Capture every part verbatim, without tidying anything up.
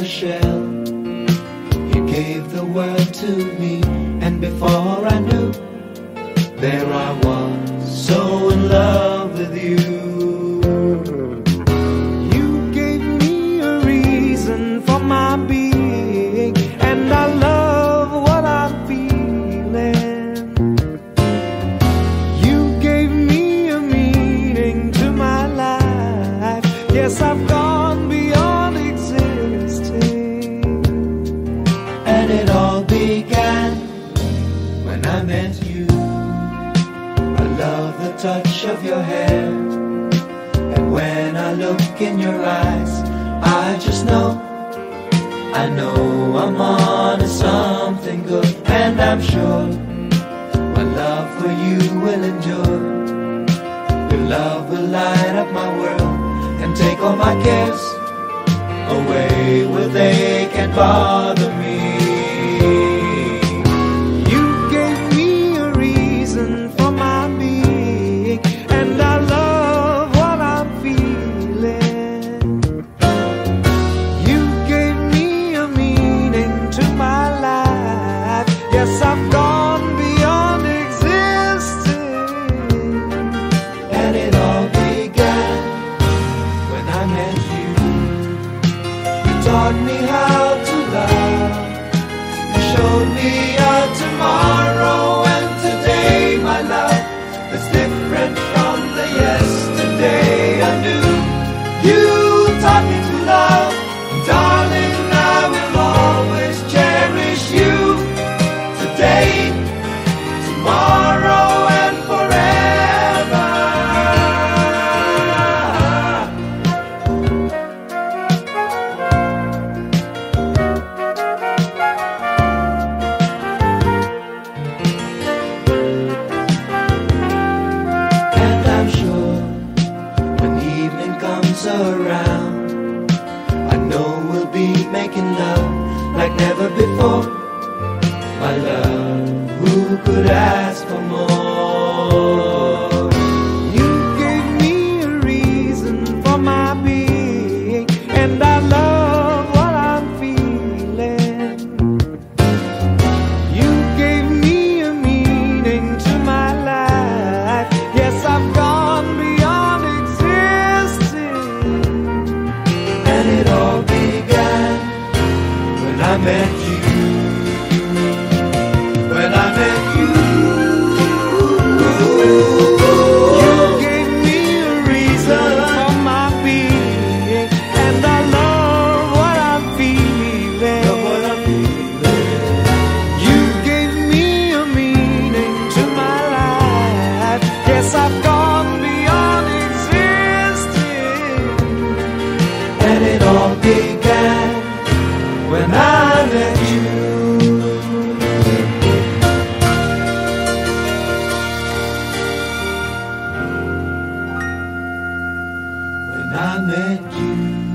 shell. You gave the word to me, and before I knew, there I was, so in love with you. You gave me a reason for my being, and I love what I'm feeling. You gave me a meaning to my life. Yes, I've gone beyond existing. And it all began when I met you. I love the touch of your hair, and when I look in your eyes, I just know, I know I'm on to something good. And I'm sure my love for you will endure. Your love will light up my world and take all my cares away where they can't bother me. You gave me a reason for my being, and I love what I'm feeling. You gave me a meaning to my life. Yes, I've gone beyond existing. And it all began when I met you. You taught me how to love. You showed me a tomorrow, and today, my love, is different from the yesterday I knew. You taught me to love, darling, I will always cherish you. Today, tomorrow, and forever. And I'm sure when evening comes around, I know we'll be making love like never before. My love, who could ask for more? You gave me a reason for my being, and I love what I'm feeling. You gave me a meaning to my life. Yes, I've gone beyond existing. And it all began when I met you. When I met you, you gave me a reason for my being, and I love what I'm feeling. You gave me a meaning to my life. Yes, I've gone beyond existing. And it all began when I met you. When I met you.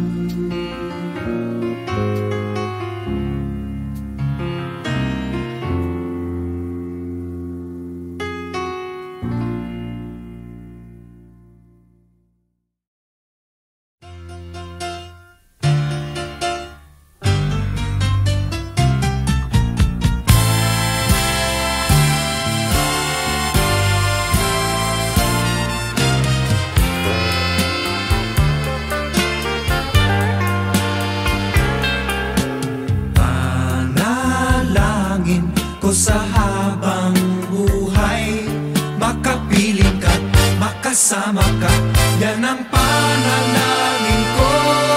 Panalangin ko sa habang buhay, makapiling ka, makasama ka, yan ang panalangin ko.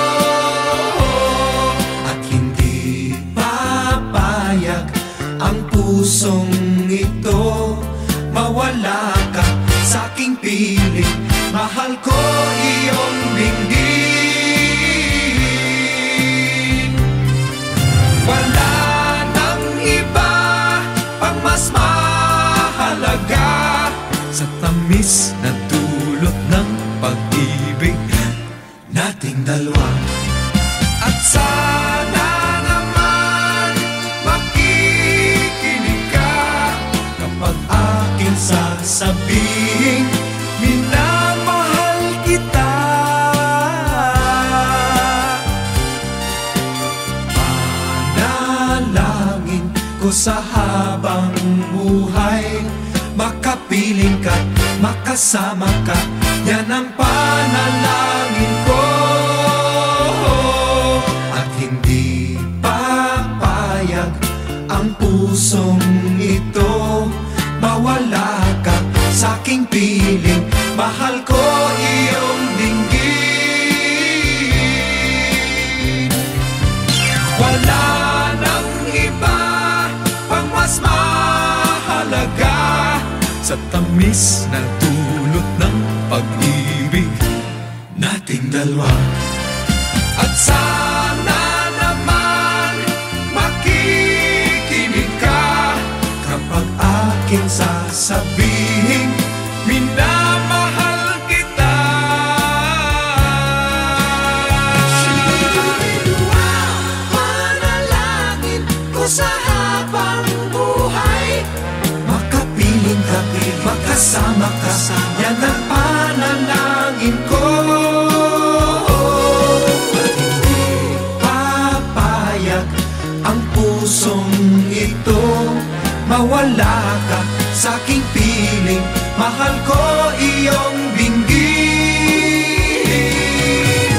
At hindi papayag ang pusong ito, mawala ka sa aking piling, mahal ko iyong dinggin. Wala nang iba pang mas mahalaga sa tamis na dulot ng pag-ibig nating dalawa. At sana naman makikinig ka kapag aking sasabihin, minamahal kita. ko sa habang buhay. Makapiling ka't makasama ka, yan ang panalangin ko. At hindi papayag ang pusong ito mawala ka sa aking piling. Mahal ko iyong dinggin. Wala nang iba pang mas mahalaga sa tamis na dulot ng pag-ibig nating dalawa. At sana naman makikinig ka kapag aking sasabihin minamahal kita. Panalangin ko sa habang buhay. Makapiling ka, makasama ka, yan ang panalangin ko. At hindi papayag ang pusong ito mawala ka sa aking piling. Mahal ko iyong dinggin.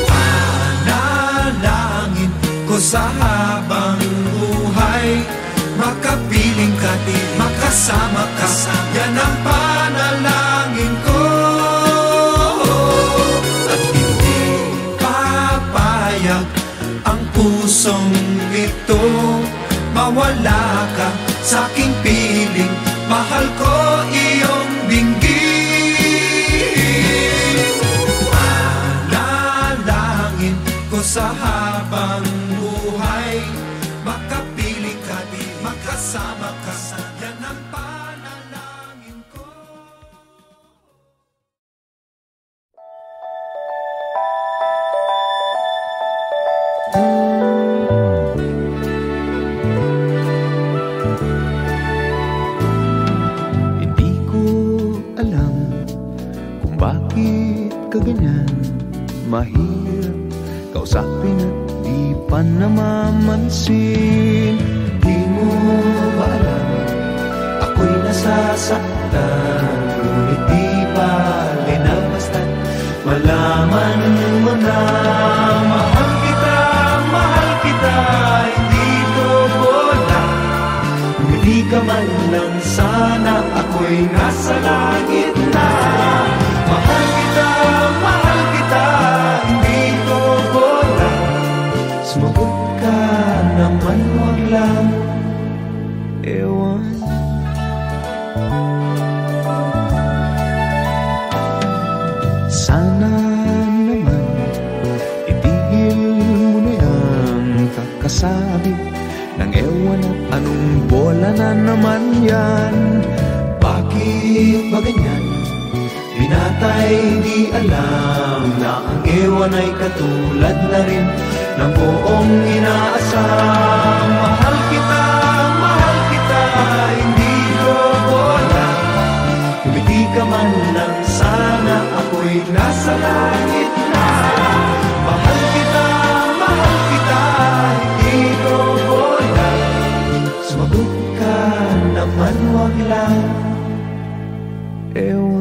Panalangin ko sa habang buhay. Makapiling ka, di makasama ka, yan ang panalangin ko. At hindi papayag ang pusong ito mawala ka sa aking piling. Mahal ko iyong dinggin. Panalangin ko sa habang buhay. Makapiling ka, di makasama ka, yan ang panalangin ko. Hindi ko alam kung bakit ka ganyan. Mahirap kausapin at di pa namamansin. Di mo ba alam ako'y nasasaktan, ngunit di bale na basta't malaman mo na mahal kita, mahal kita, hindi ko bola. Hindi ka man lang sana ako'y nasa langit na. Mahal kita, mahal kita, hindi ko bola. Sumagot ka naman, wag lang ewan. Sana naman itigil mo na yung kakasabi ng ewan at anong bola na naman yan. Bakit ba ganyan? Binatay di alam na ang ewan ay katulad na rin ng buong inaasam. Mahal kita, mahal kita, hindi ko bola. Kumiti ka man lang sana ako'y nasa langit na. Mahal kita, mahal kita, hindi ko bola. Sumagot ka naman, wag lang Ewan.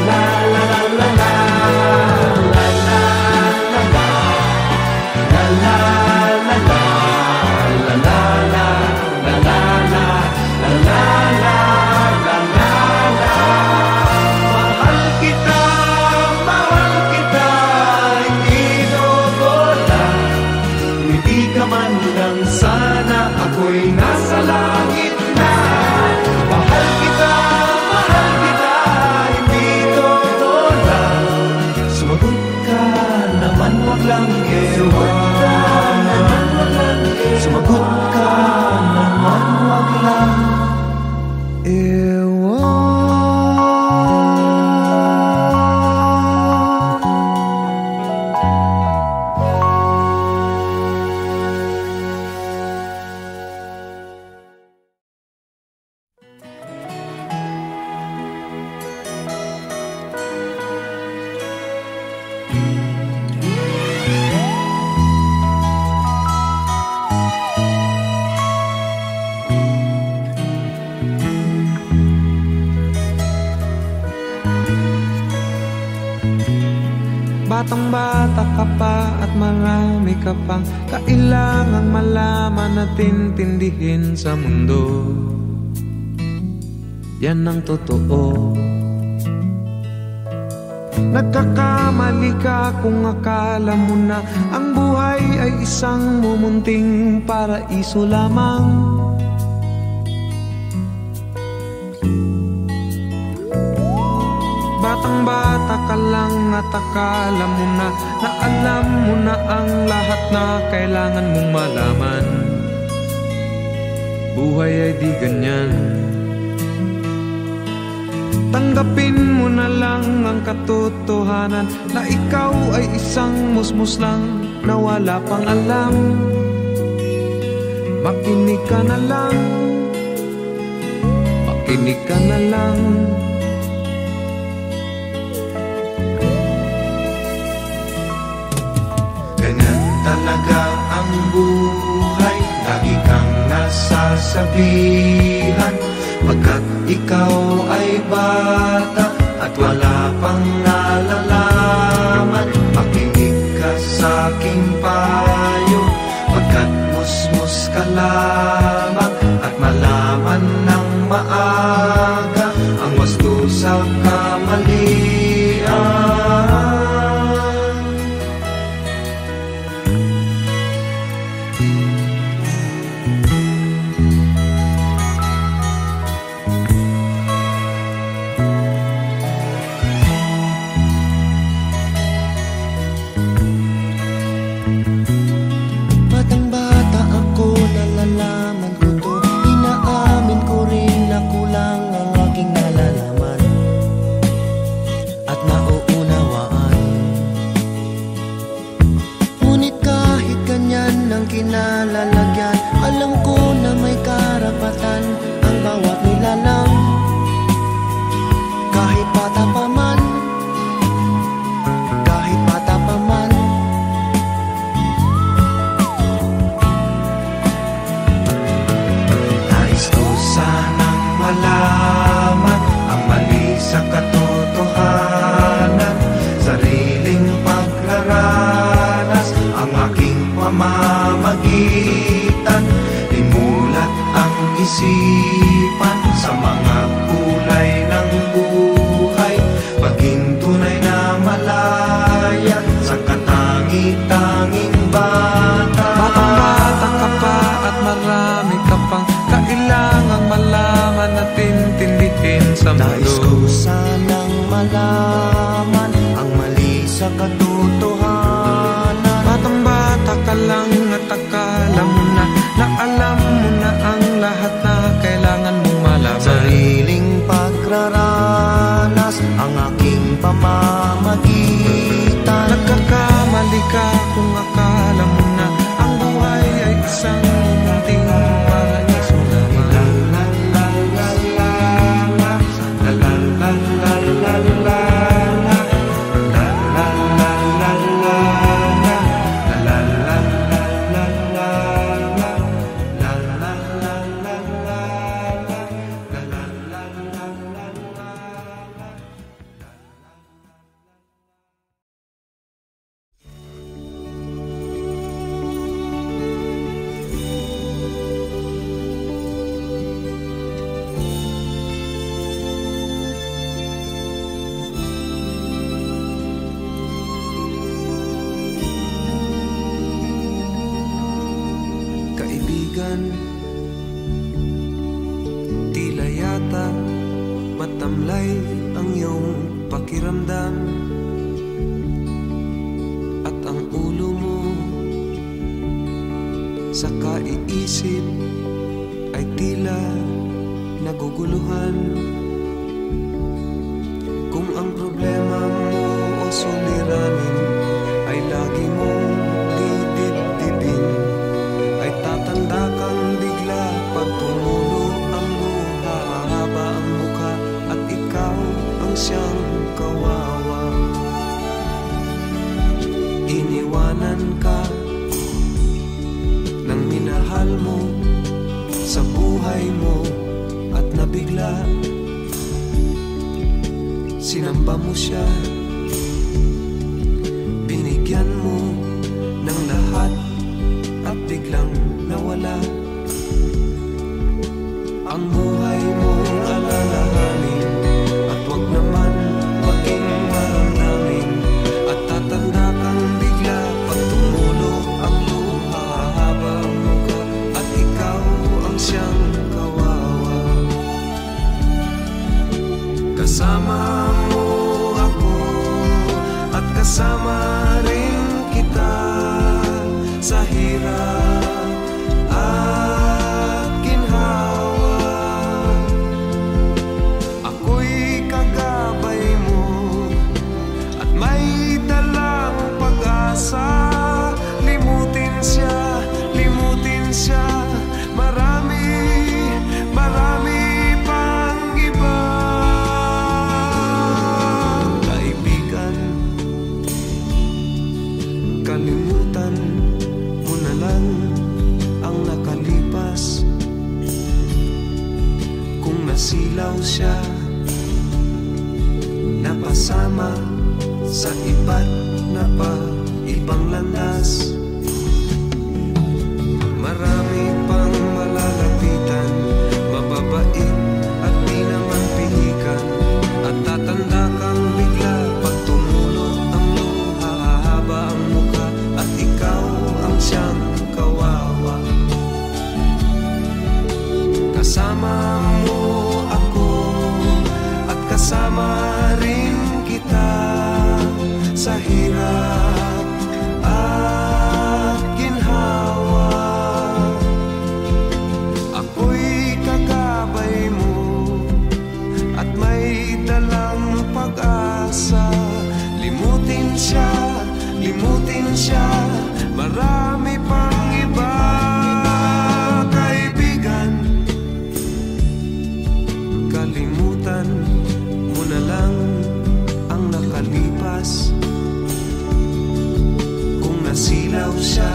la la pa at marami ka pang kailangang malaman at intindihin sa mundo. Yan ang totoo. Nagkakamali ka kung akala mo na ang buhay ay isang mumunting paraiso lamang. Batang-bata ka lang at akala mo na na alam mo na ang lahat na kailangan mong malaman. Buhay ay di ganyan. Tanggapin mo na lang ang katotohanan na ikaw ay isang musmus lang na wala pang alam. Makinig ka na lang, makinig ka na lang. Ganyan talaga ang buhay, lagi kang nasasabihan, pagkat ikaw ay bata at wala pang nalalaman. Makinig ka sa aking payo, pagkat musmus ka lamang, at malaman ng maaga ang wasto sa kamalian. Kinalalagyan, alam ko na may karapatan ang bawat nilalang. Kahit bata pa man, kahit bata pa man. Nais ko sanang malaman ang mali sa katotohanan, sariling paglaranas ang aking pamamagitan. Imulat ang isipan sa mga kulay ng buhay, maging tunay na malaya sa katangi-tanging bata. Batang-bata ka pa at marami ka pang kailangang malaman at intindihin sa mundo. Nais ko sanang malaman ang mali sa katotohanan. Batang-bata ka lang at akala mo na na alam mo na ang lahat na kailangan mong malaman. Sariling pagraranas ang aking pamamagitan. Nagkakamali ka kung akala mo na ang buhay ay isang munting paraiso lamang. La la la la la la la la la la la la la la la la. Kaibigan, tila yata matamlay ang iyong pakiramdam, at ang ulo mo sa kaiisip ay tila naguguluhan. Kung ang problema mo o suliranin ay lagi mong didibdibin, ay tatanda kang bigla pag tumulo ang luha, hahaba ang mukha at ikaw ang siyang kawawa. Iniwanan ka ng minahal mo sa buhay mo at nabigla sinamba mo siya, binigyan mo Kalimutan mo na lang ang nakalipas. Kung nasilaw siya, napasama sa iba't na pa ibang landas. Marami pang malalapitan, mababait at di naman pihikan. At tatanda kang bigla pag tumulo ang luha, hahaba ang mukha at ikaw ang siyang kawawa. Kasama mo ako at kasama rin kita sa hirap at ginhawa. Ako'y kakabay mo at may dalang pag-asa. Limutin siya, limutin siya, marami pang iba. Kaibigan, kalimutan mo na lang ang nakalipas. Kung nasilaw siya,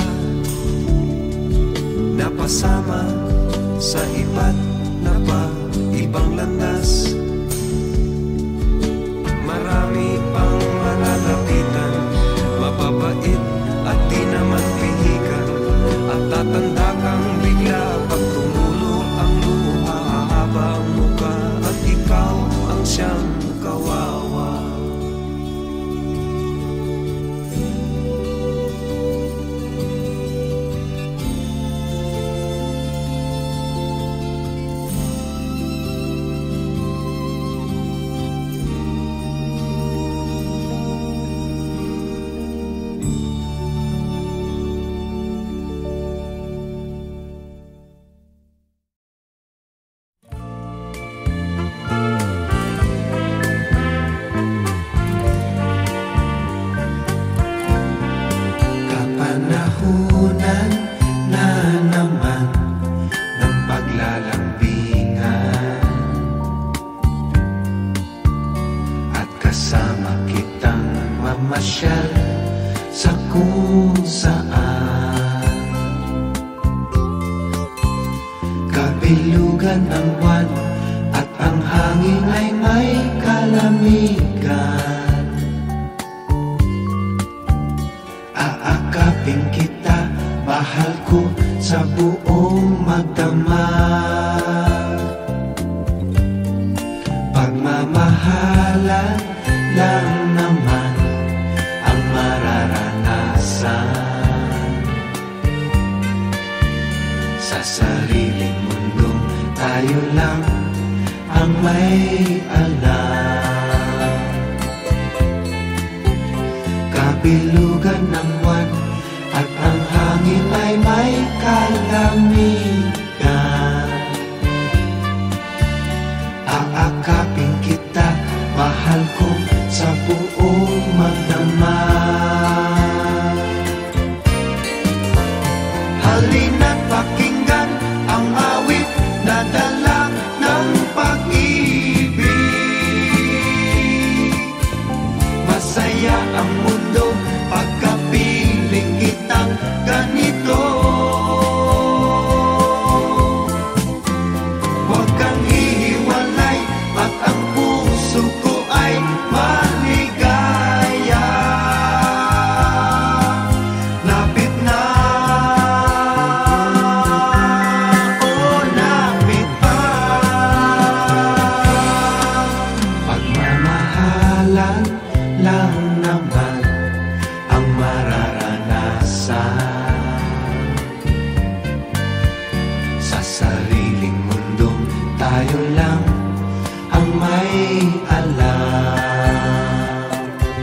napasama sa iba't na pa ibang landas. Marami pang malalapitan, mababait at di naman pihikan. At tatanda kang bigla pag tumulo ang luha, hahaba ang mukha at ikaw ang siyang kawawa. Kapanahunan na naman ng paglalambingan, at kasama kitang mamasyal sa kung saan. Kabilugan ng buwan at ang hangin ay may kalamigan. Aakapin kita, mahal ko sa buong magdamag. Pagmamahalan lang naman ang mararanasan. Sa sariling mundong tayo lang ang may alam. Kabilugan ng buwan at ang hangin ay may kalamigan. Aakapin kita, mahal ko sa buong magdamag. Halina't pakinggan ang awit na dala ng pag-ibig. Masaya ang mundo pagkapiling kitang ganito. Huwag kang hihiwalay at ang puso ko ay maligaya. Lapit na, oh lapit pa. Pagmamahalan lang naman ang mararanasan. Sa sariling mundong tayo lang ang may alam.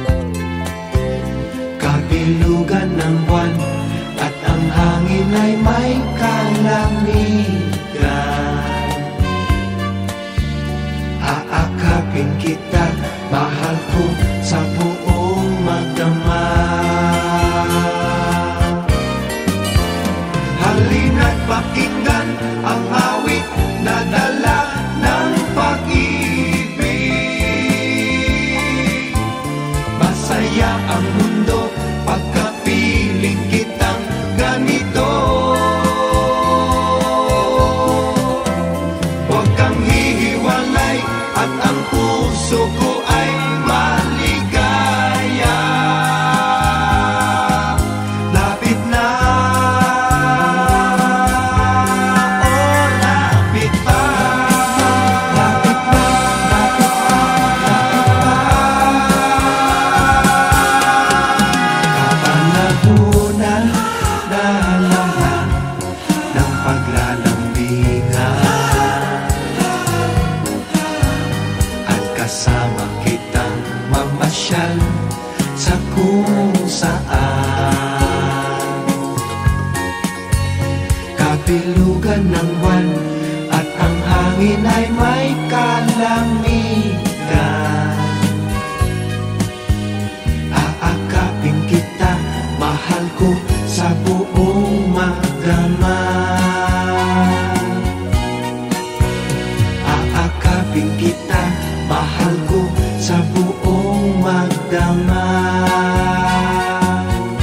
Kabilugan ng buwan at ang hangin ay may kalamigan. Aakapin kita, mahal ko sa buong magdamag. Halina't pakinggan ang awit na dala ng pag-ibig. Masaya ang mundo pagkapiling bilugan ng buwan at ang hangin ay may kalamigan. Aakapin kita, mahal ko, sa buong magdamag. Aakapin kita, mahal ko, sa buong magdamag.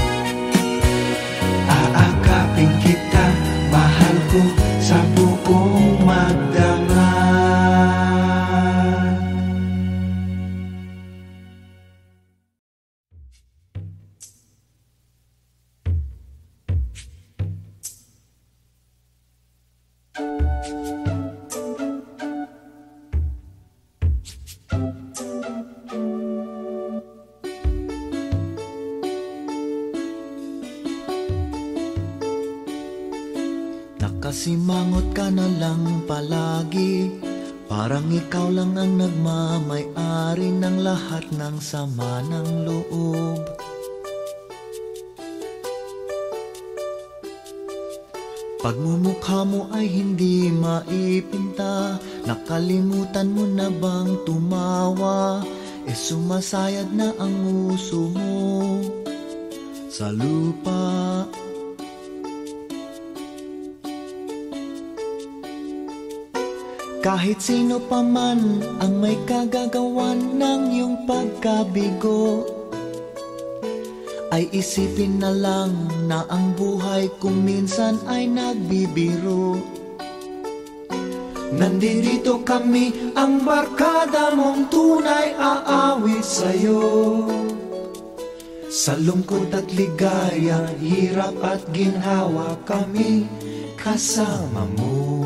Aakapin kita, mahal ko, sa buong magdamag. Nakasimangot ka na lang palagi, parang ikaw lang ang nagmamay-ari ng lahat ng sama ng loob. Pagmumukha mo ay hindi maipinta, nakalimutan mo na bang tumawa? E sumasayad na ang uso mo sa lupa. Kahit sino pa man ang may kagagawan ng iyong pagkabigo, ay isipin na lang na ang buhay kung minsan ay nagbibiro. Nandito kami, ang barkada mong tunay aawit sa'yo. Sa lungkot at ligaya, hirap at ginhawa, kami kasama mo.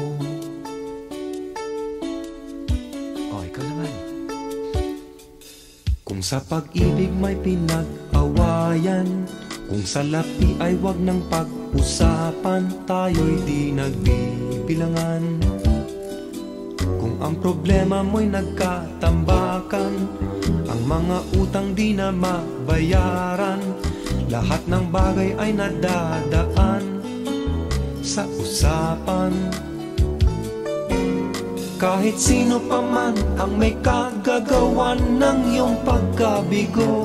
Kung sa pag-ibig may pinag-awayan, kung sa lapi ay wag nang pag-usapan, tayo'y di nagbibilangan. Kung ang problema mo'y nagkatambakan, ang mga utang di na mabayaran, lahat ng bagay ay nadadaan sa usapan. Kahit sino pa man ang may kagagawan ng iyong pagkabigo,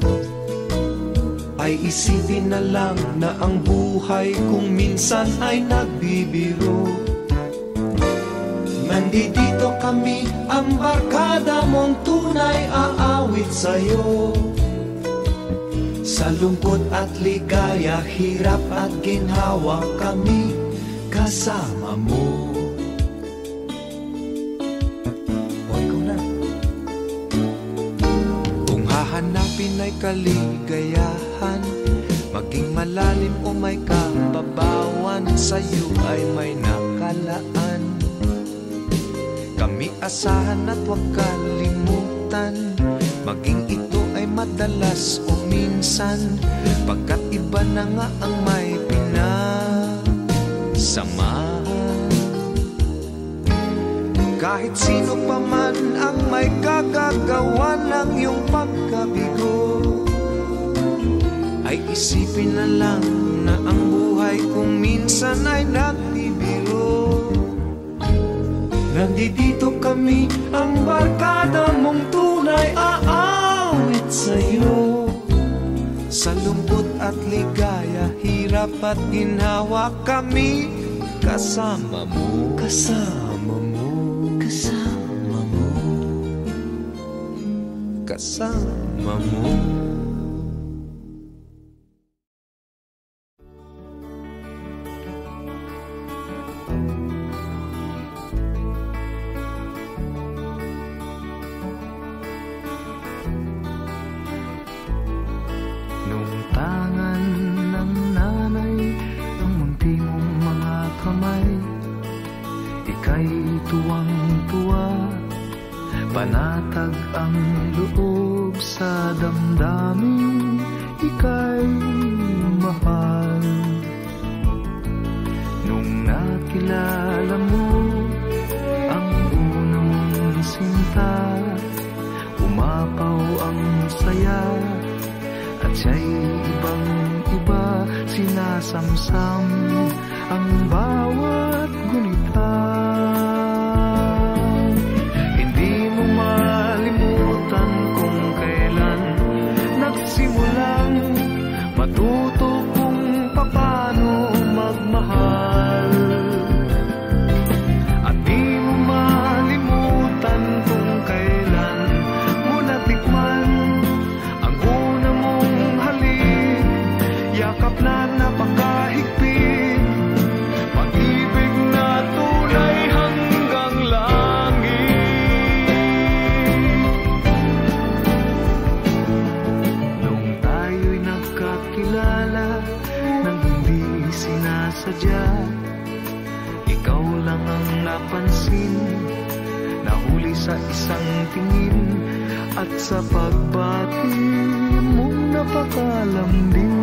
ay isipin na lang na ang buhay kung minsan ay nagbibiro. Nandito kami, ang barkada mong tunay aawit sa'yo. Sa lungkot at ligaya, hirap at ginhawa, kami kasama mo. Hanapin ay kaligayahan, maging malalim o may kababawan, sa'yo ay may nakalaan. Kami asahan at huwag kalimutan, maging ito ay madalas o minsan, pagkat iba na nga ang may pinasamahan. Kahit sino pa man ang may kagagawa ng iyong pagkabigo, ay isipin na lang na ang buhay kung minsan ay nagbibiro. Nandito kami, ang barkada mong tunay aawit sa'yo. Sa lungkot at ligaya, hirap at ginhawa, kami kasama mo. Kasama mo. Kasama mo. Kasama mo. Nung tangan ng nanay ang munti mong mga kamay, ika'y tuwang-tuwa, panatag ang loob sa damdamin, ika'y mahal. Nung nakilala mo ang unang sinta, umapaw ang saya, at siya'y ibang-iba, sinasamsam ang bawat gumawa. sadya, ikaw lang ang napansin, nahuli sa isang tingin, at sa pagbati mong napakalambing.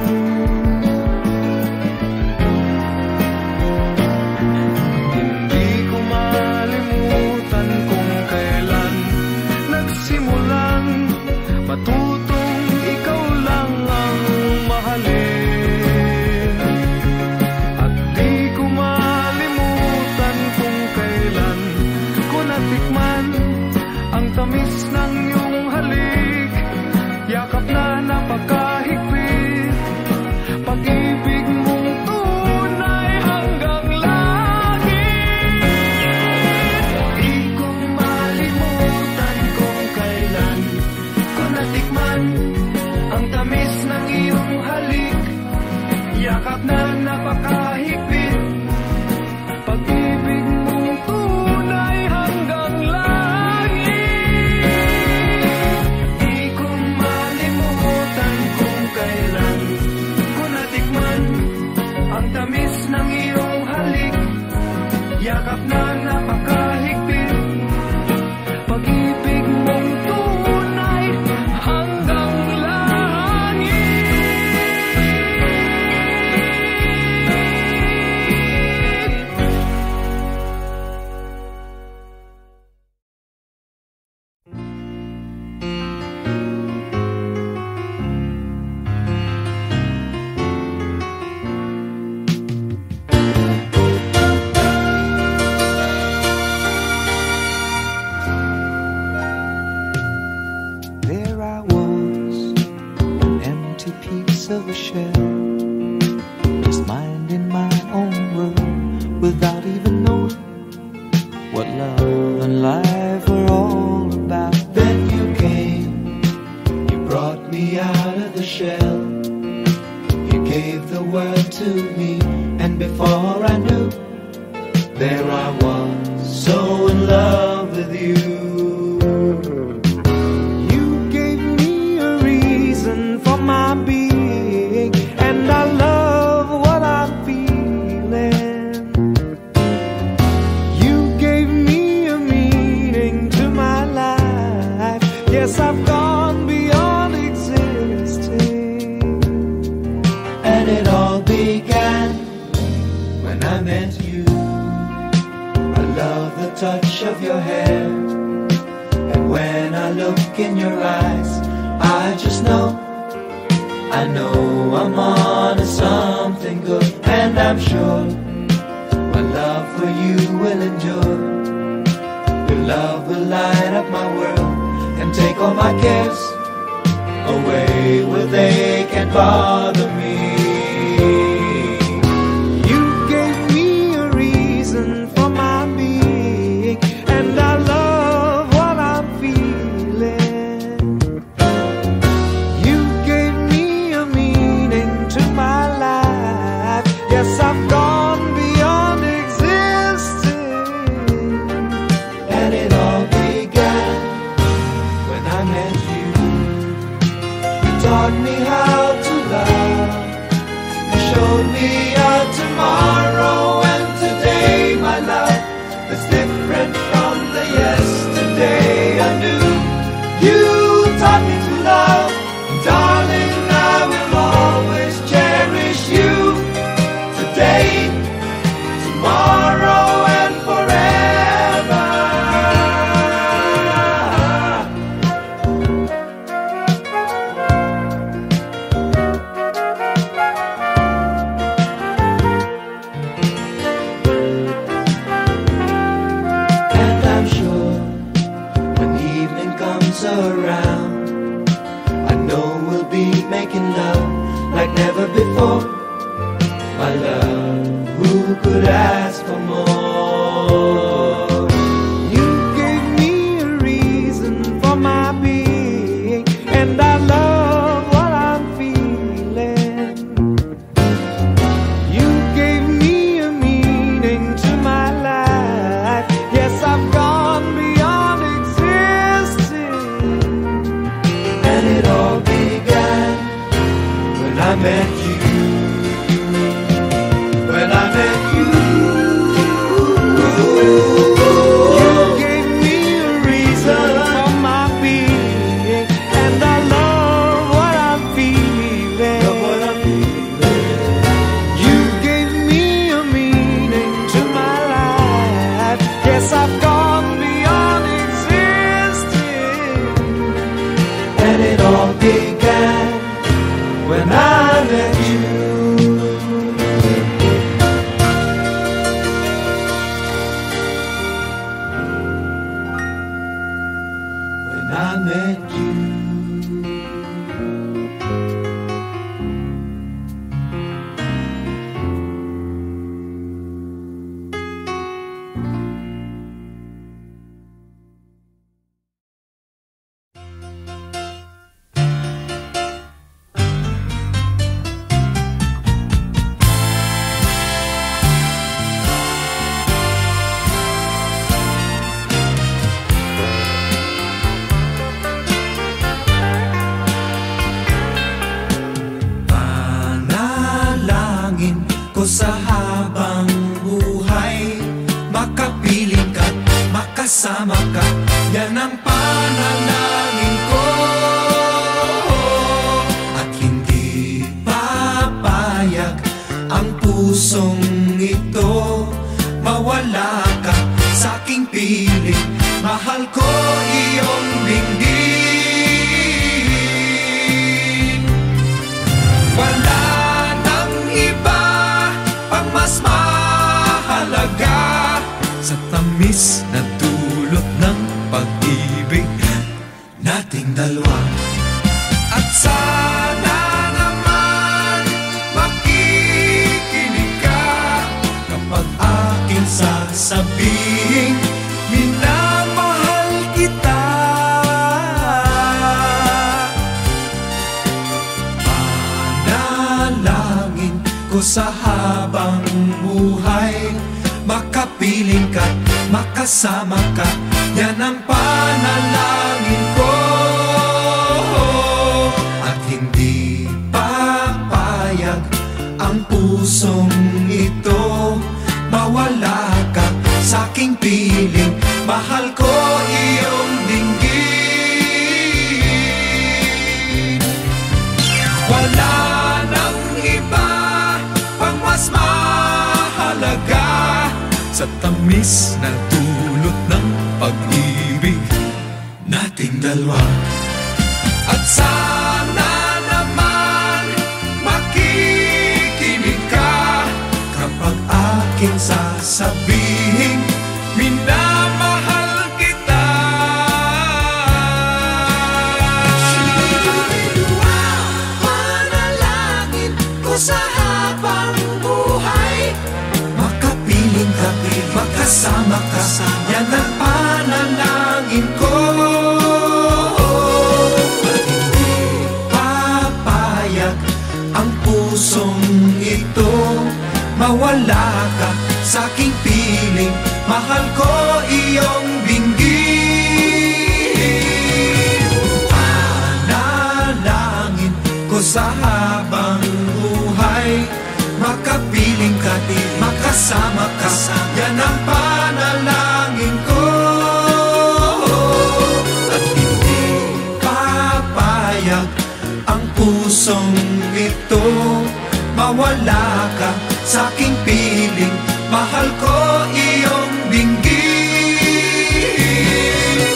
Hindi ko malimutan kung kailan nagsimulang matutong ikaw lang ang mahalin. At di ko malimutan kung kailan ko natikman ang tamis ng iyong halik, yakap na napakahigpit, pag-ibig mong tunay hanggang langit. Di ko malimutan kung kailan ko natikman ang tamis ng iyong halik, yakap na napakahigpit, pag-ibig mong tunay hanggang langit. Di ko malimutan kung kailan ko natikman ang tamis ng iyong halik, yakap na napakahigpit, pag-ibig mong tunay hanggang langit. There I was, an empty piece of a shell, just minding my own world without even knowing what love and life were all about. Then you came, you brought me out of the shell. You gave the word to me, and before I knew, there I was, so in love with you. You gave me a reason for my being, and I love what I'm feeling. You gave me a meaning to my life. Yes, I've gone beyond existing. And it all began when I met you. I love the touch of your hair, and when I look in your eyes, I just know, I know I'm on to something good. And I'm sure my love for you will endure. Your love will light up my world and take all my cares away where they can't bother me. You gave me a reason for my being, and I love what I'm feeling. You gave me a meaning to my life. Yes, I've gone beyond existing. And it all began when I met you. You taught me how to love. You showed me a tomorrow, and today, my love, is different from the yesterday I knew. You taught me to love, darling, I will always cherish you. Today, tomorrow, and forever. And I'm sure when evening comes around, I know we'll be making love like never before. My love, who could ask for more? You gave me a reason for my being, and I love what I'm feeling. You gave me a meaning to my life. Yes, I've gone beyond existing. And it all began when I met you. sa habang buhay. Makapiling ka't makasama ka, yan ang panalangin ko. At hindi papayag ang pusong ito mawala ka sa aking piling. Mahal ko iyong dinggin. Wala nang iba pang mas mahalaga sa tamis na dulot ng pag-ibig nating dalawa. At sana naman makikinig ka kapag aking sasabihin minamahal kita. Panalangin ko sa habang buhay, makapiling ka't makasama ka, yan ang panalangin ko. At hindi papayag ang pusong ito mawala ka sa aking piling. Mahal ko iyong dinggin. Wala nang iba pang mas mahalaga sa tamis na dulot ng pag-ibig nating dalawa. At sana naman makikinig ka kapag aking sasabihin minamahal kita. Panalangin ko sa habang buhay, makapiling ka, makasama ka, yan ang panalangin ko. At hindi papayag ang pusong ito mawala ka sa aking piling. Mahal ko iyong dinggin. Panalangin ko sa habang buhay, makapiling ka, di makasama ka, yan ang panalangin ko. At hindi papayag ang pusong ito mawala ka sa aking piling. Mahal ko iyong dinggin.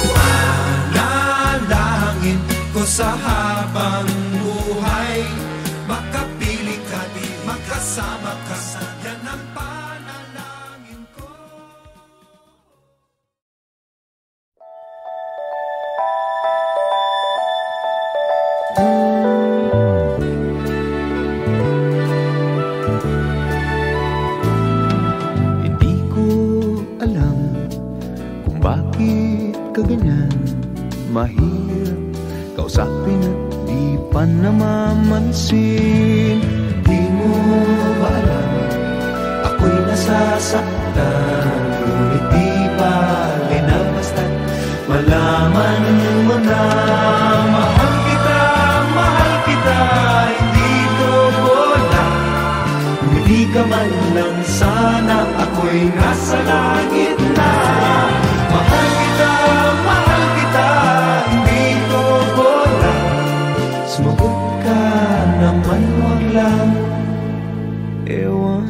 Panalangin ko sa habang buhay, makapiling ka, di makasama ka, yan ang panalangin ko. Hindi ko alam kung bakit ka ganyan. Mahirap kausapin at di pa namamansin. Di mo ba alam ako'y nasasaktan, ngunit di bale na basta't malaman mo na mahal kita, mahal kita, hindi to bola. Hindi ka man lang sana ako'y nasa langit na. Mahal kita, mahal kita, hindi to bola. Sumagot ka naman, wag lang ewan.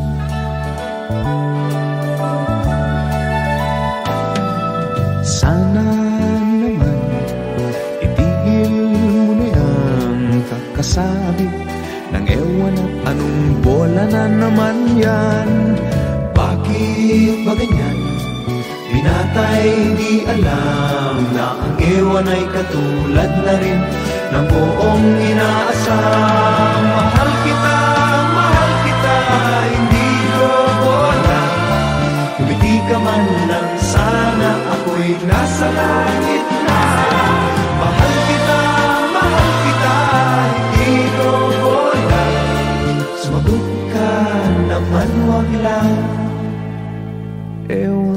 Sana naman itigil mo na yung kakasabi ng ewan at anong bola na naman yan. Bakit ba ganyan? Binatay di alam na ang ewan ay katulad na rin ng buong inaasam. Mahal kita, mahal kita, hindi ko bola. Kumiti ka man lang sana ako'y nasa langit na. Mahal kita, mahal kita, hindi ko bola. Sumagot ka naman, wag lang ewan.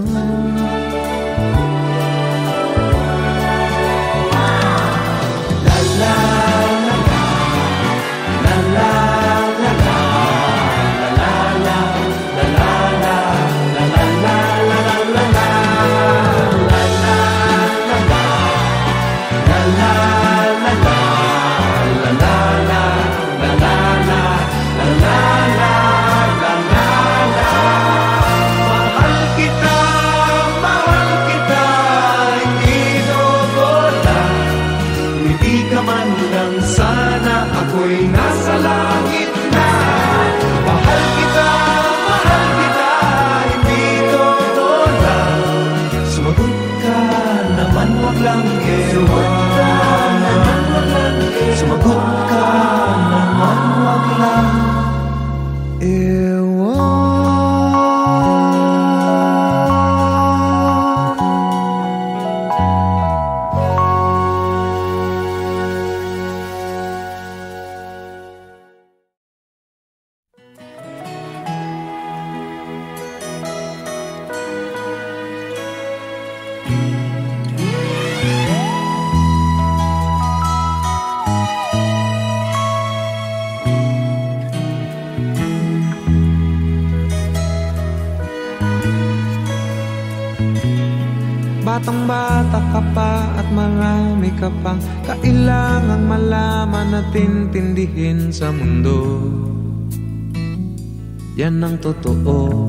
La la la la la la la la la la Batang bata ka pa at marami ka pang kailangang malaman at intindihin sa mundo. Yan ang totoo.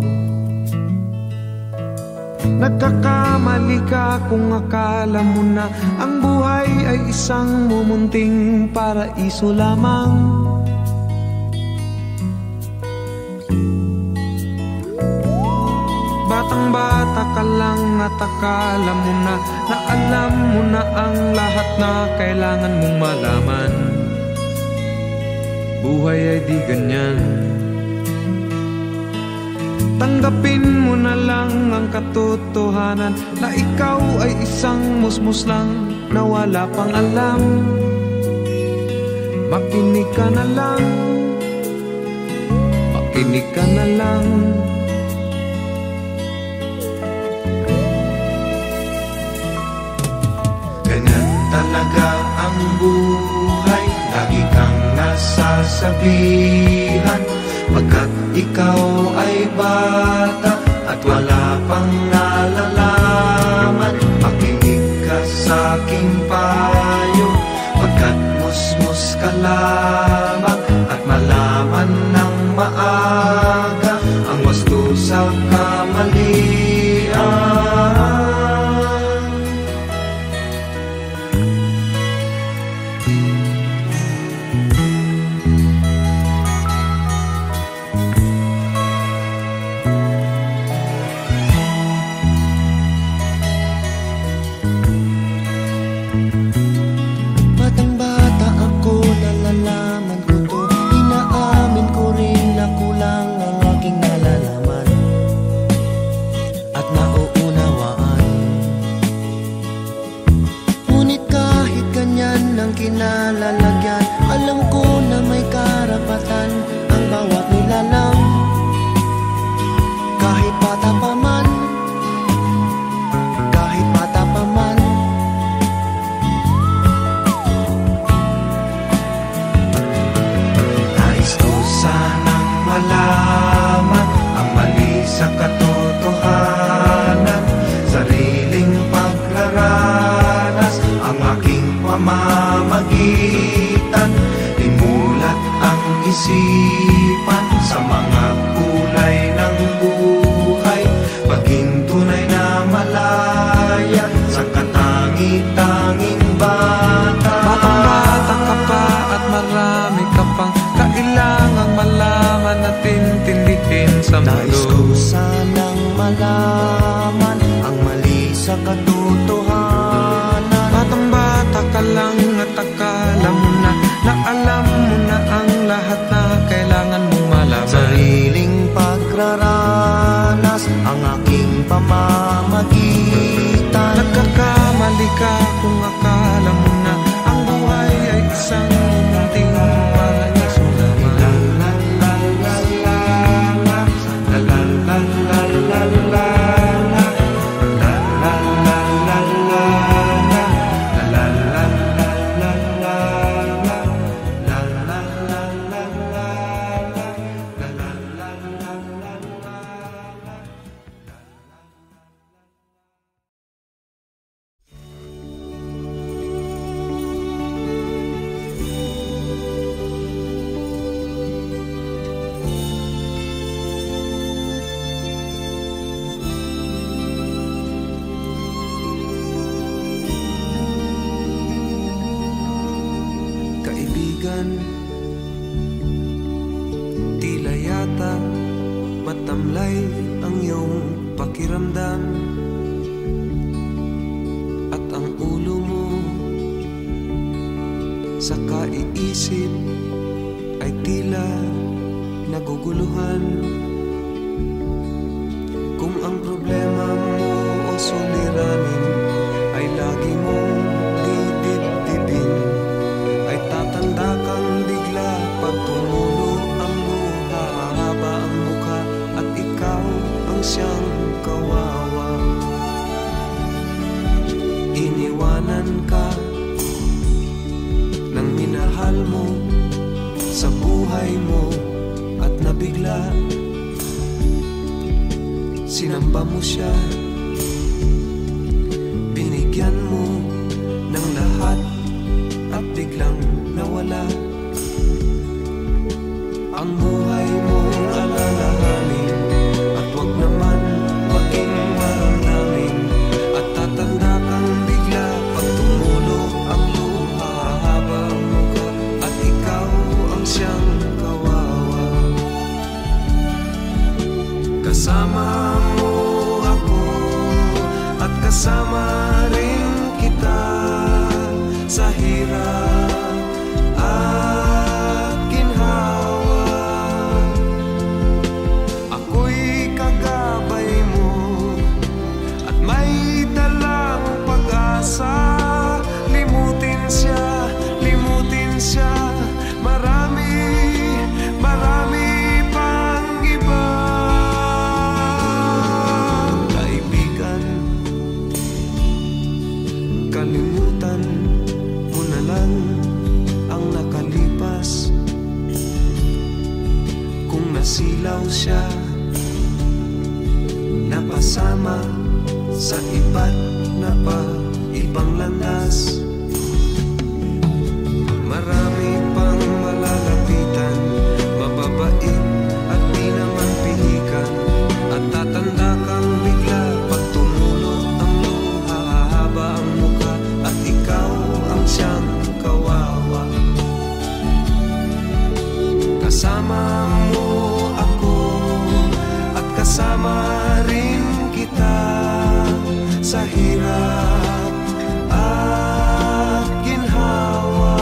Nagkakamali ka kung akala mo na ang buhay ay isang mumunting paraiso lamang. Batang bata ka lang at akala mo na na alam mo na ang lahat na kailangan mong malaman. Buhay ay di ganyan. Tanggapin mo na lang ang katotohanan na ikaw ay isang musmus lang na wala pang alam. Makinig ka na lang, makinig ka na lang. Ganyan talaga ang buhay, lagi kang nasasabihan, pagkat ikaw ay bata at wala pang nalalaman. Makinig ka sa aking payo, pagkat musmus ka lamang, at malaman ng maaga ang wasto sa kamalian. Kinalalagyan, alam ko na may karapatan ang bawat nilalang. Kahit bata pa man, kahit bata pa man. Nais ko sanang malaman ang mali sa katotohanan, sariling paglaranas ang aking pamamagitan. Imulat ang isipan sa mga kulay ng buhay, maging tunay na malaya sa katangi-tanging bata. Batang bata ka pa at marami ka pang kailangang malaman at intindihin sa mundo. Nais ko sanang malaman ang mali sa katotohanan. Batang bata ka lang at akala mo na na alam mo na ang lahat na kailangan mong malaman. Sariling pagraranas ang aking pamamagitan. Nagkakamali ka kung akala mo na ang buhay ay isang munting paraiso lamang. La la la la la la la, la la la la la la, la la la la la la, la la la la la la, la la la la la la. Kaibigan, tila yata matamlay ang iyong pakiramdam, at ang ulo mo sa kaiisip ay tila naguguluhan. Kung ang problema mo o suliranin ay lagi mong didibdibin, ay tatanda kang bigla pag tumulo ang luha. Haba ang mukha at ikaw ang siyang kawawa. Iniwanan ka ng minahal mo sa buhay mo, at nabigla sinamba mo siya. Kasama mo ako at kasama rin kita sa hirap at ginhawa. Ako'y kagabay mo at may dalang pag-asa. Limutin siya, limutin siya, marami, marami pang iba. Kaibigan, kalimutan mo na lang ang nakalipas. Kung nasilaw siya, napasama sa iba't na pa ibang landas. Marami pang malalapitan, mababait at di naman pihikan. At tatanda kang bigla pag tumulo ang luha, hahaba ang mukha at ikaw ang siyang kawawa. Kasama mo ako at kasama rin kita sa hirap at ginhawa.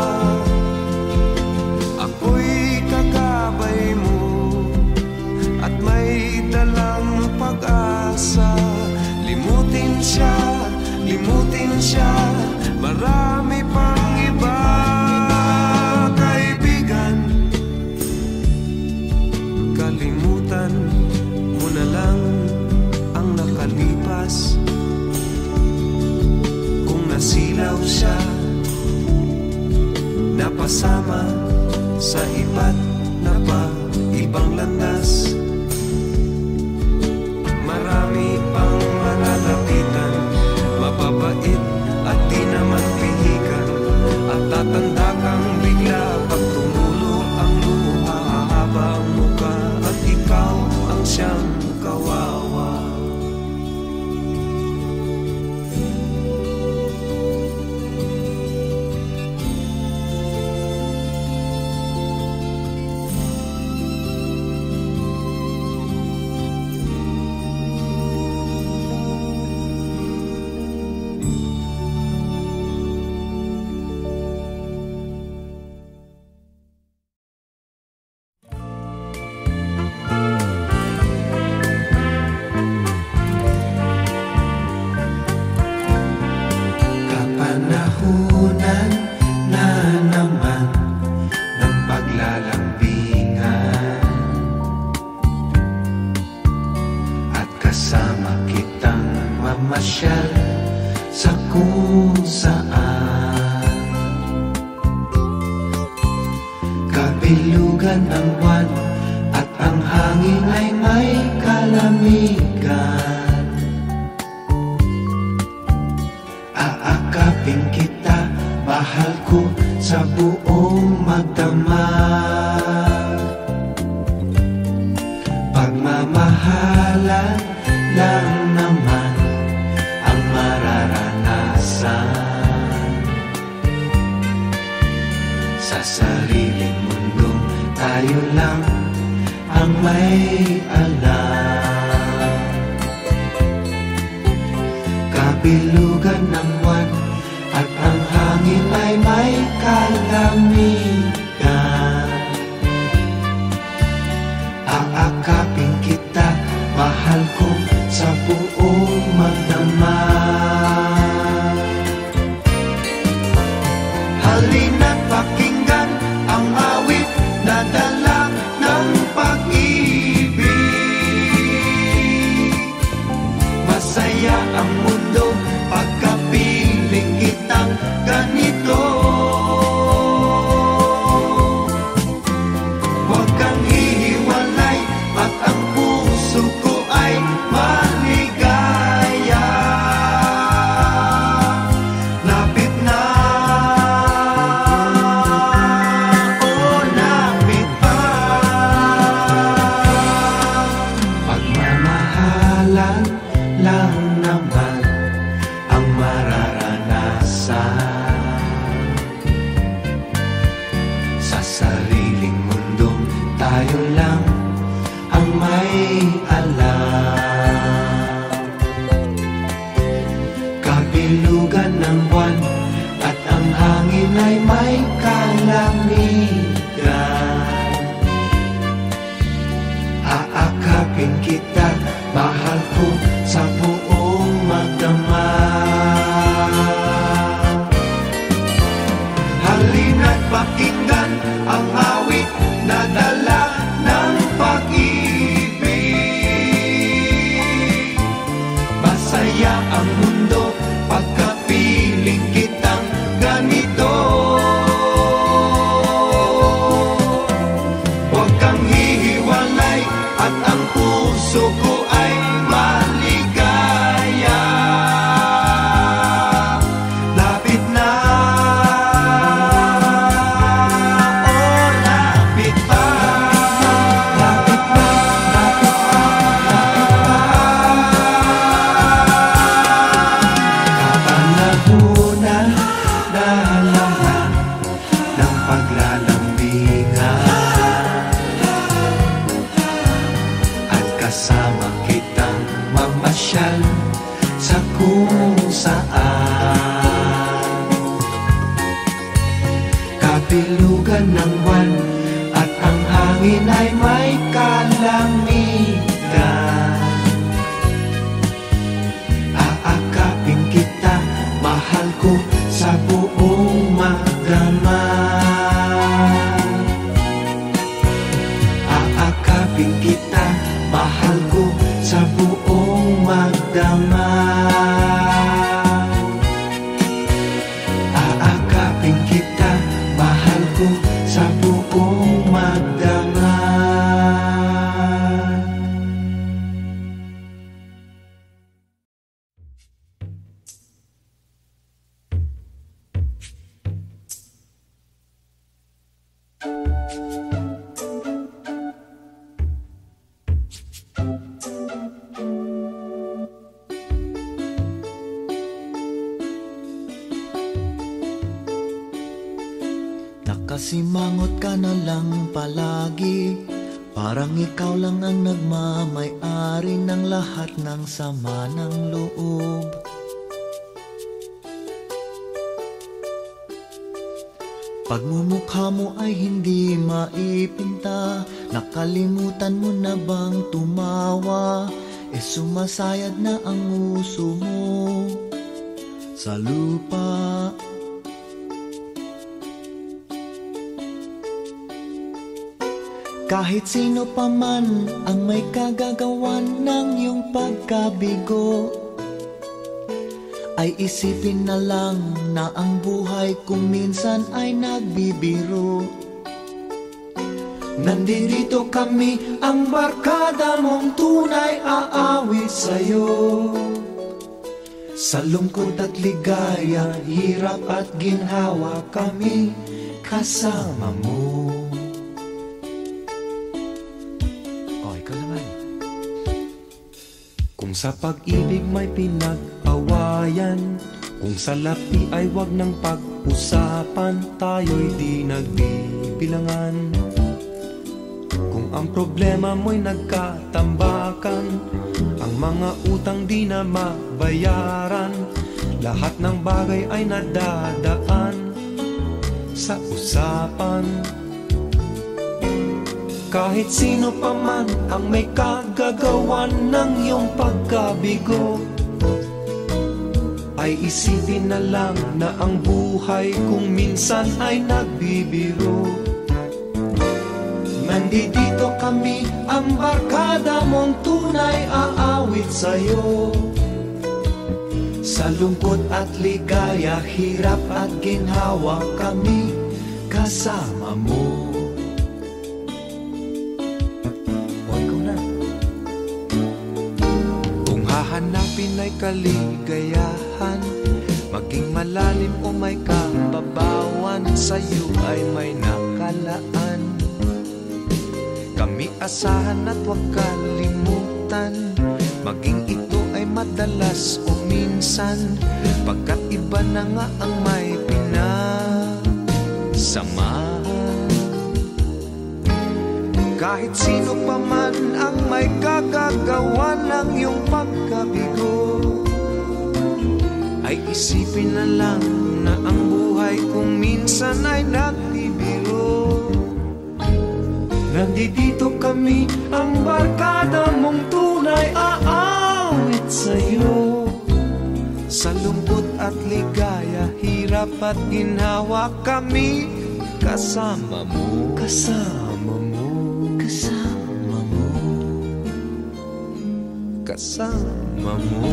Ako'y kakabay mo at may dalang pag-asa. Limutin siya, limutin siya, marami pang iba. Kaibigan, kalimutan mo na lang ang nakalipas. Kung nasilaw siya, napasama sa iba't na pa ibang landas. Marami pang malalapitan, mababait at di naman pihikan. At tatanda kang bigla pag tumulo ang luha, hahaba ang mukha at ikaw ang siyang kawawa. Kapanahunan na naman ng paglalambingan at kasama kitang mamasyal sa kung saan. Kabilugan ng buwan at ang hangin ay may kalamigan. Aakapin kita, mahal ko sa buong magdamag. Pagmamahalan lang naman ang mararanasan. Sa sariling mundong tayo lang ang may alam. Kabilugan ng buwan at ang hangin ay may kalamigan. Aakapin kita, mahal ko sa buong magdamag. Halina't pakinggan ang awit na dala ng pag-ibig. Masaya ang mundo pagkapiling kitang ganito. Huwag kang hihiwalay at ang puso ko ay maligaya. Lapit na, oh lapit pa. Pagmamahalan lang naman ang mararanasan. Sa sariling mundong tayo lang ang may alam. Kabilugan ng buwan at ang hangin ay may kalamigan. Aakapin kita, mahal ko sa buong magdamag. Halina't pakinggan ang awit na dala ng pag-ibig. Masaya ang mundo pagkapiling kitang ganito. Huwag kang hihiwalay at ang puso ko ay maligaya. Lapit na, oh lapit pa. Lapit na, lapit pa, lapit pa. Kapanahunan na lahat ng paglalambingan at kasama kitang mamasyal sa kung saan. Kabilugan ng buwan at ang hangin ay may kalamigan. Aakapin kita, mahal ko sa buong magdamag. Aakapin kita, mahal ko sa buong magdamag. Aakapin kita, mahal ko sa buong magdamag. Nakasimangot ka na lang palagi, parang ikaw lang ang nagmamay-ari ng lahat ng sama ng loob. Pagmumukha mo ay hindi maipinta, nakalimutan mo na bang tumawa? E sumasayad na ang uso mo sa lupa. Kahit sino pa man ang may kagagawan ng iyong pagkabigo, ay isipin na lang na ang buhay kung minsan ay nagbibiro. Nandito kami, ang barkada mong tunay aawit sa'yo. Sa lungkot at ligaya, hirap at ginhawa, kami kasama mo. Kung sa pag-ibig may pinag-awayan, kung sa lapi ay wag nang pag-usapan, tayo'y di nagbibilangan. Kung ang problema mo'y nagkatambakan, ang mga utang di na mabayaran, lahat ng bagay ay nadadaan sa usapan. Kahit sino pa man ang may kagagawan ng iyong pagkabigo, ay isipin na lang na ang buhay kung minsan ay nagbibiro. Nandito kami, ang barkada mong tunay aawit sa'yo. Sa lungkot at ligaya, hirap at ginhawa, kami kasama mo. Hanapin ay kaligayahan, maging malalim o may kababawan, sa'yo ay may nakalaan. Kami asahan at huwag kalimutan, maging ito ay madalas o minsan, pagkat iba na nga ang may pinasamahan. Kahit sino pa man ang may kagagawa ng iyong pagkabigo, ay isipin na lang na ang buhay kung minsan ay nagbibiro. Nandito kami, ang barkada mong tunay aawit sa'yo. Sa lungkot at ligaya, hirap at ginhawa, kami kasama mo. Kasama mo. Kasama mo. Kasama mo.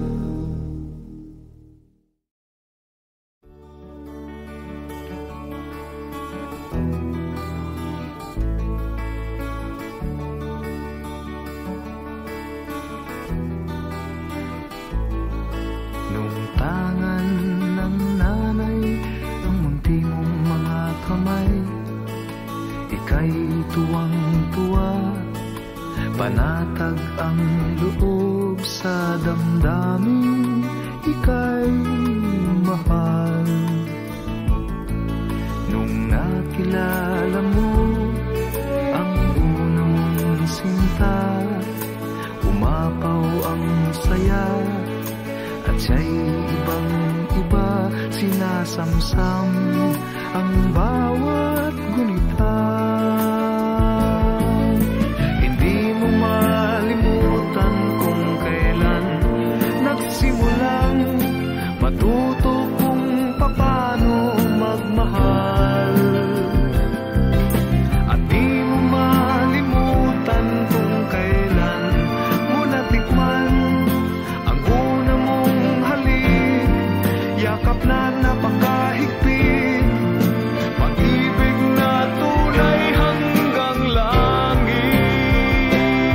Panatag ang loob sa damdamin, ika'y mahal. Nung nakilala mo ang unang sinta, umapaw ang saya, at siya'y ibang iba, sinasamsam ang bawat gunita. Matuto kung paano magmahal, at di mo malimutan kung kailan mo natikman ang una mong halik, yakap na napakahigpit, pag-ibig na tunay hanggang langit.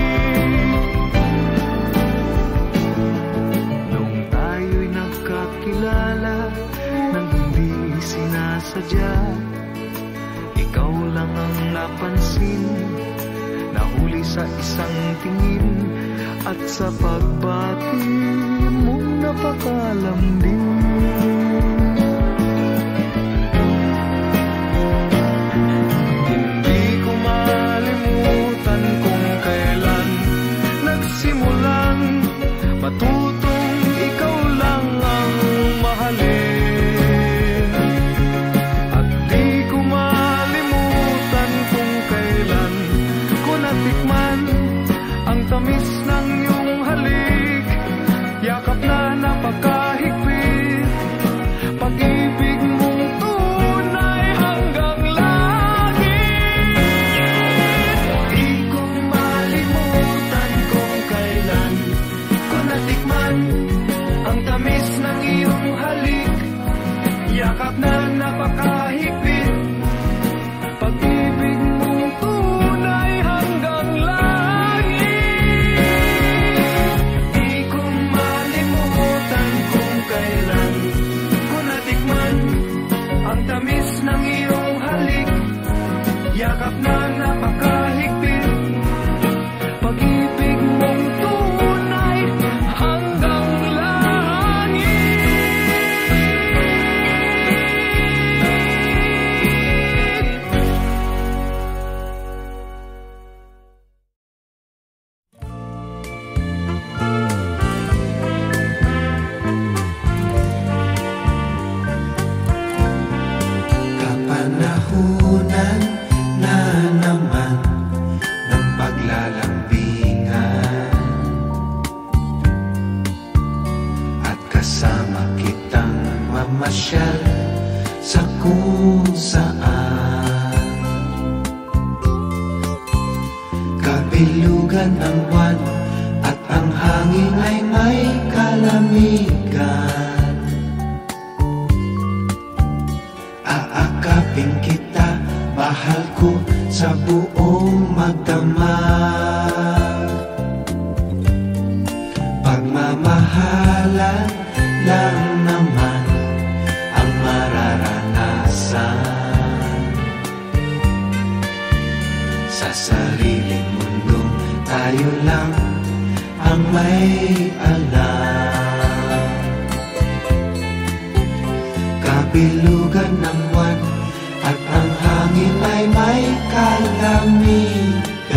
Nung tayo'y nagkakilala nang hindi sinasadya, ikaw lang ang napansin, nahuli sa isang tingin, at sa pagbati mong napakalambing. Hindi ko malimutan kung kailan nagsimulang matutong ikaw lang ang mahalin, at di ko malimutan kung kailan ko natikman ang tamis ng iyong halik, yakap na napakahigpit, pag-ibig mong tunay hanggang langit. Di ko malimutan kung kailan ko natikman ang tamis ng iyong halik, yakap na napakahigpit, pag-ibig mong tunay hanggang langit. Di ko malimutan kung kailan ko natikman ang tamis ng iyong halik, yakap na napakahigpit, pag-ibig mong tunay hanggang langit. Kapanahunan na naman ng paglalambingan, at kasama kitang mamasyal sa kung saan. Kabilugan ng buwan at ang hangin ay may kalamigan. Aakapin kita, mahal ko, sa buong magdamag. Pagmamahalan lang naman ang mararanasan. Sa sariling mundong tayo lang ang may alam. Kabilugan ng buwan at ang hangin ay may kalamigan.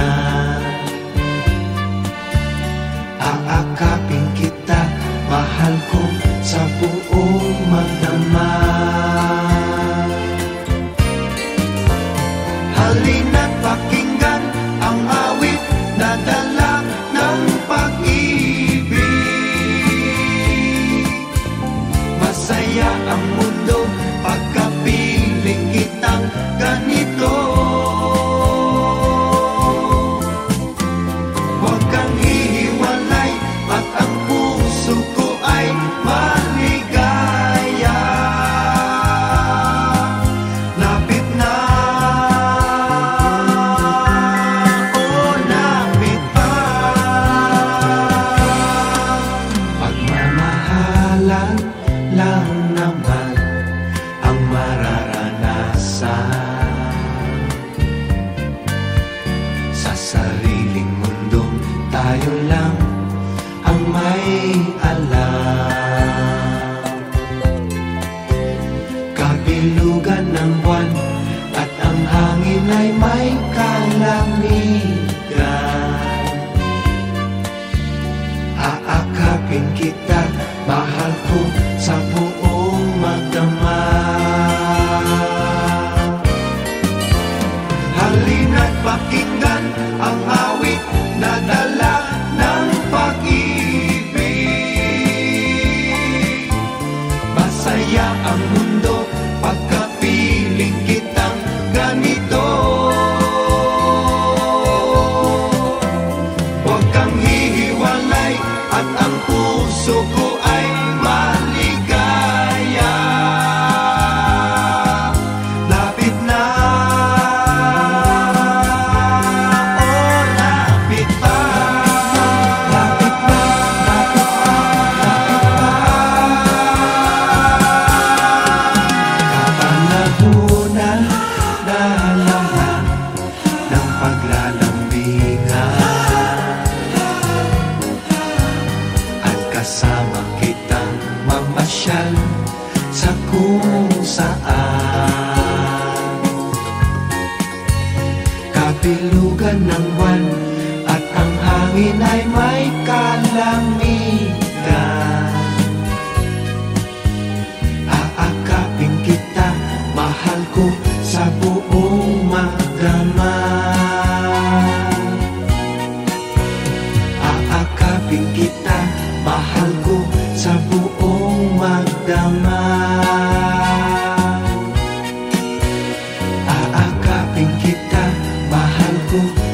hangin ay may kalamitan. Aakapin kita, mahal ko, sa buong magdamag. Aakapin kita, mahal ko, sa buong magdamag. Aakapin kita, mahal ko,